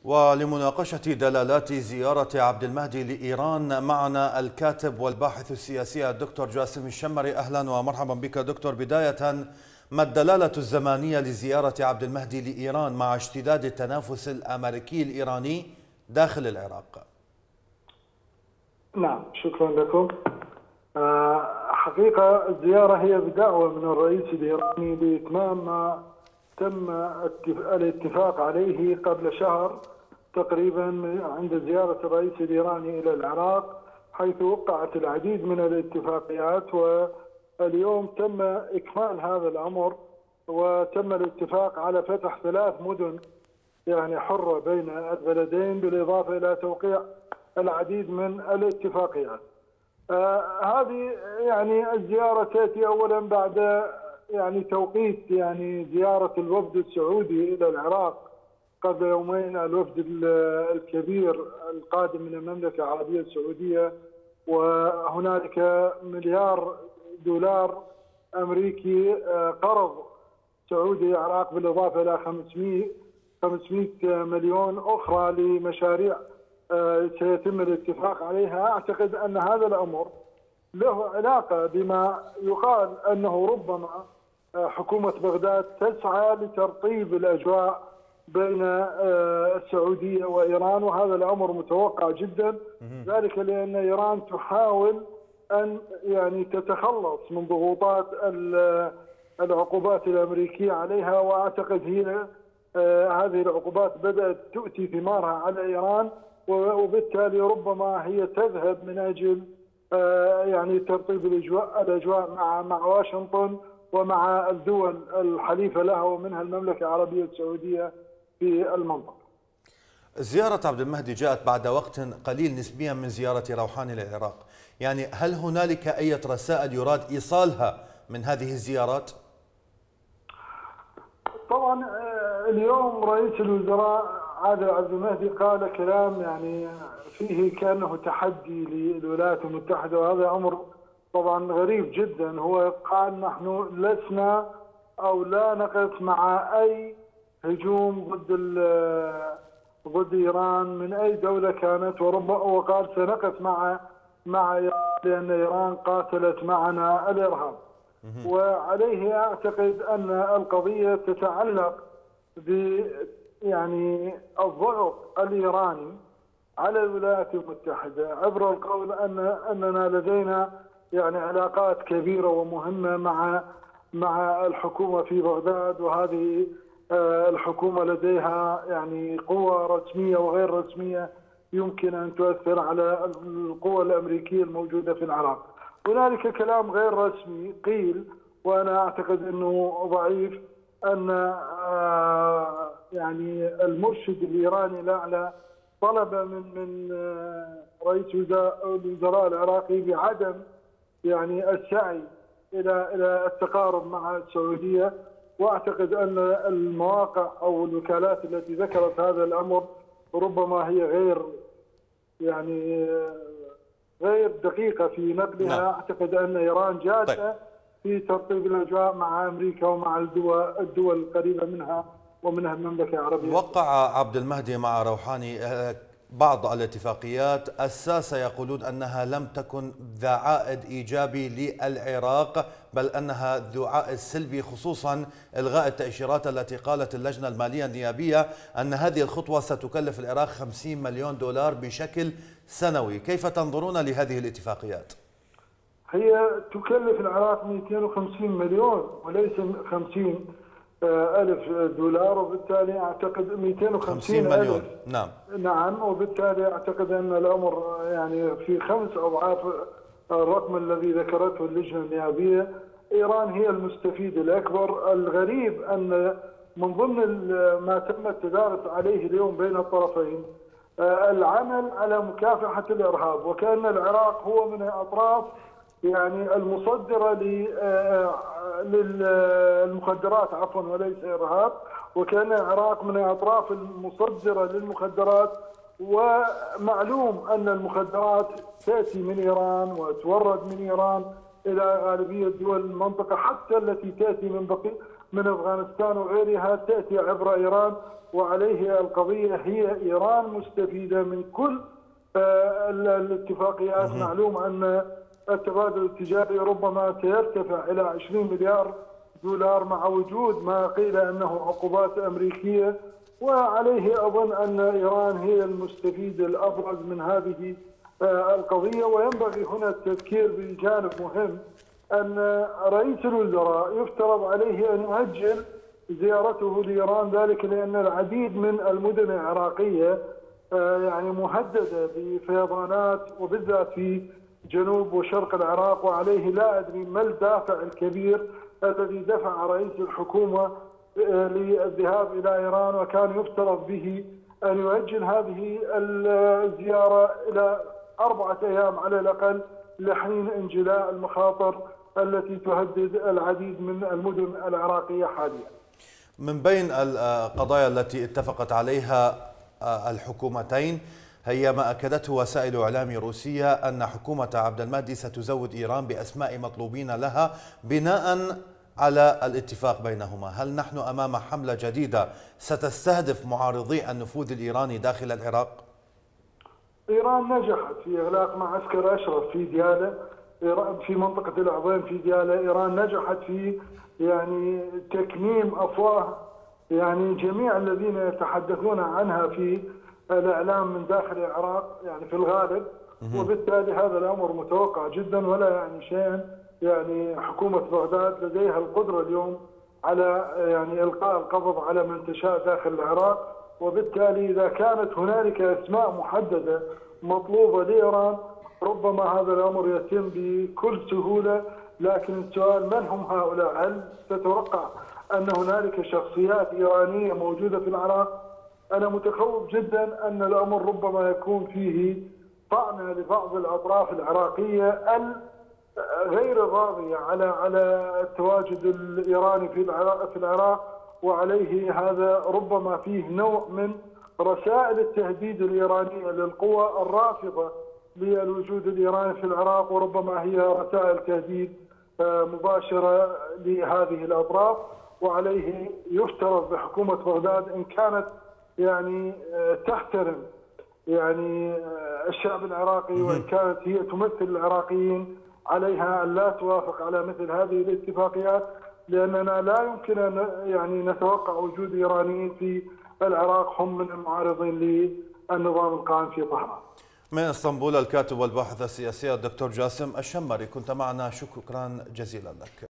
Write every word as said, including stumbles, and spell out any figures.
ولمناقشة دلالات زيارة عبد المهدي لإيران معنا الكاتب والباحث السياسي الدكتور جاسم الشمري. أهلا ومرحبا بك دكتور. بداية، ما الدلالة الزمانية لزيارة عبد المهدي لإيران مع اشتداد التنافس الأمريكي الإيراني داخل العراق؟ نعم، شكرا لكم. حقيقة الزيارة هي بدعوة من الرئيس الإيراني لإتمام ما تم الاتفاق عليه قبل شهر تقريبا عند زيارة الرئيس الإيراني إلى العراق، حيث وقعت العديد من الاتفاقيات، واليوم تم إكمال هذا الأمر وتم الاتفاق على فتح ثلاث مدن يعني حرة بين البلدين، بالإضافة إلى توقيع العديد من الاتفاقيات. آه هذه يعني الزيارة تأتي أولا بعد يعني توقيت يعني زيارة الوفد السعودي إلى العراق قبل يومين، الوفد الكبير القادم من المملكة العربية السعودية، وهنالك مليار دولار أمريكي قرض سعودي العراق، بالإضافة إلى خمسمئة مليون أخرى لمشاريع سيتم الاتفاق عليها. أعتقد أن هذا الأمر له علاقة بما يقال أنه ربما حكومة بغداد تسعى لترطيب الأجواء بين السعودية وإيران، وهذا الأمر متوقع جدا، ذلك لأن إيران تحاول أن يعني تتخلص من ضغوطات العقوبات الأمريكية عليها، وأعتقد هي هذه العقوبات بدأت تؤتي ثمارها على إيران، وبالتالي ربما هي تذهب من أجل يعني ترطيب الأجواء الأجواء مع مع واشنطن ومع الدول الحليفة لها، ومنها المملكة العربية السعودية في المنطقة. زيارة عبد المهدي جاءت بعد وقت قليل نسبيا من زيارة روحاني للعراق، يعني هل هنالك أي رسائل يراد إيصالها من هذه الزيارات؟ طبعا اليوم رئيس الوزراء عادل عبد المهدي قال كلام يعني فيه كأنه تحدي للولايات المتحدة، وهذا أمر طبعا غريب جدا. هو قال نحن لسنا أو لا نقف مع أي هجوم ضد ضد إيران من أي دولة كانت، وقال سنقف مع مع إيران لأن إيران قاتلت معنا الإرهاب. وعليه أعتقد أن القضية تتعلق ب يعني الضغط الإيراني على الولايات المتحدة عبر القول أن أننا لدينا يعني علاقات كبيرة ومهمة مع مع الحكومة في بغداد، وهذه الحكومة لديها يعني قوة رسمية وغير رسمية يمكن أن تؤثر على القوى الأمريكية الموجودة في العراق. هنالك كلام غير رسمي قيل، وأنا أعتقد أنه ضعيف، أن يعني المرشد الإيراني الأعلى طلب من من رئيس الوزراء العراقي بعدم يعني السعي إلى إلى التقارب مع السعودية. وأعتقد أن المواقع أو الوكالات التي ذكرت هذا الأمر ربما هي غير يعني غير دقيقة في نقلها. نعم. أعتقد أن إيران جادة طيب. في ترطيب الأجواء مع أمريكا ومع الدول الدول القريبة منها ومنها المملكة العربية. وقع عبد المهدي مع روحاني بعض الاتفاقيات الساسة يقولون أنها لم تكن ذا عائد إيجابي للعراق، بل أنها ذو عائد سلبي، خصوصا إلغاء التأشيرات التي قالت اللجنة المالية النيابية أن هذه الخطوة ستكلف العراق خمسين مليون دولار بشكل سنوي. كيف تنظرون لهذه الاتفاقيات؟ هي تكلف العراق مئتين وخمسين مليون وليس خمسين ألف دولار، وبالتالي أعتقد مئتين وخمسين مليون. نعم نعم وبالتالي أعتقد أن الأمر يعني في خمس أضعاف الرقم الذي ذكرته اللجنة النيابية. إيران هي المستفيد الأكبر. الغريب أن من ضمن ما تم التدارس عليه اليوم بين الطرفين العمل على مكافحة الإرهاب، وكأن العراق هو من الأطراف يعني المصدرة للمخدرات عفوا وليس إرهاب، وكان العراق من الأطراف المصدرة للمخدرات، ومعلوم أن المخدرات تأتي من إيران وتورد من إيران إلى غالبية دول المنطقة، حتى التي تأتي من من أفغانستان وغيرها تأتي عبر إيران، وعليه القضية هي إيران مستفيدة من كل الاتفاقيات. معلوم أن التبادل التجاري ربما سيرتفع إلى عشرين مليار دولار مع وجود ما قيل أنه عقوبات أمريكية، وعليه أظن أن إيران هي المستفيد الأبرز من هذه القضية. وينبغي هنا التذكير بجانب مهم، أن رئيس الوزراء يفترض عليه أن يؤجل زيارته لإيران، ذلك لأن العديد من المدن العراقية يعني مهددة بفيضانات، وبالذات في جنوب وشرق العراق، وعليه لا أدري ما الدافع الكبير الذي دفع رئيس الحكومة للذهاب إلى إيران، وكان يفترض به أن يؤجل هذه الزيارة إلى أربعة أيام على الأقل لحين انجلاء المخاطر التي تهدد العديد من المدن العراقية حاليا. من بين القضايا التي اتفقت عليها الحكومتين هي ما أكدته وسائل إعلام روسية أن حكومة عبد المهدي ستزود إيران بأسماء مطلوبين لها بناء على الاتفاق بينهما. هل نحن أمام حملة جديدة ستستهدف معارضي النفوذ الإيراني داخل العراق؟ إيران نجحت في إغلاق معسكر أشرف في ديالى في منطقة العظيم في ديالى. إيران نجحت في يعني تكميم أفواه يعني جميع الذين يتحدثون عنها في الإعلام من داخل العراق يعني في الغالب، وبالتالي هذا الأمر متوقع جدا ولا يعني شيئا. يعني حكومة بغداد لديها القدرة اليوم على يعني إلقاء القبض على من تشاء داخل العراق، وبالتالي إذا كانت هنالك أسماء محددة مطلوبة لإيران ربما هذا الأمر يتم بكل سهولة. لكن السؤال من هم هؤلاء؟ هل تتوقع أن هنالك شخصيات إيرانية موجودة في العراق؟ أنا متخوف جدا أن الأمر ربما يكون فيه طعنة لبعض الأطراف العراقية غير الراضية على على التواجد الإيراني في العراق في العراق وعليه هذا ربما فيه نوع من رسائل التهديد الإيرانية للقوى الرافضة للوجود الإيراني في العراق، وربما هي رسائل تهديد مباشرة لهذه الأطراف. وعليه يفترض بحكومة بغداد إن كانت يعني تحترم يعني الشعب العراقي وإن كانت هي تمثل العراقيين، عليها أن لا توافق على مثل هذه الاتفاقيات، لأننا لا يمكن أن يعني نتوقع وجود إيرانيين في العراق هم من المعارضين للنظام القائم في طهران. من اسطنبول الكاتب والباحث السياسي الدكتور جاسم الشمري كنت معنا، شكرا جزيلا لك.